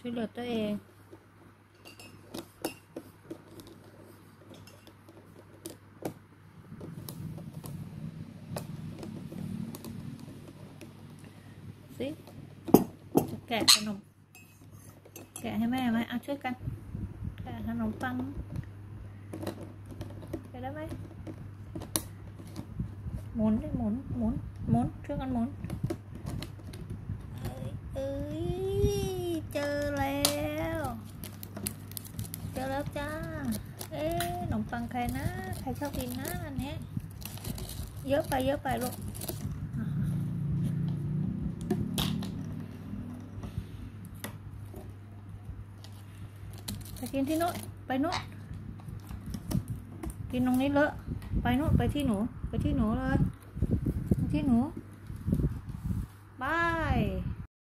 ช่วยเหลือตัวเองสิจะแกะขนมแกะให้แม่ไหมเอาช่วยกันแกะขนมปังแกะได้ไหมหมุนได้หมุนช่วยกันหมุนเอ้ยเจอแล้วจ้าขนมปังใครนะใครชอบกินนะอันนี้เยอะไปลูกไปกินที่โน้นไปโน้นกินตรงนี้เลอะไปโน้นไปที่หนูเลยไปที่หนูบาย